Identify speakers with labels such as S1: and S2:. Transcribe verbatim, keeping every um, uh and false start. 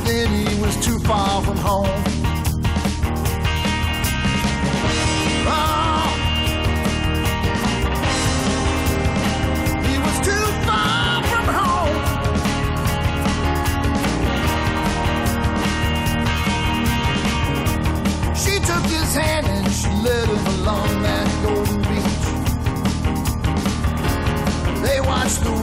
S1: then he was too far from home. Oh, he was too far from home. She took his hand and she led him along that golden beach. They watched the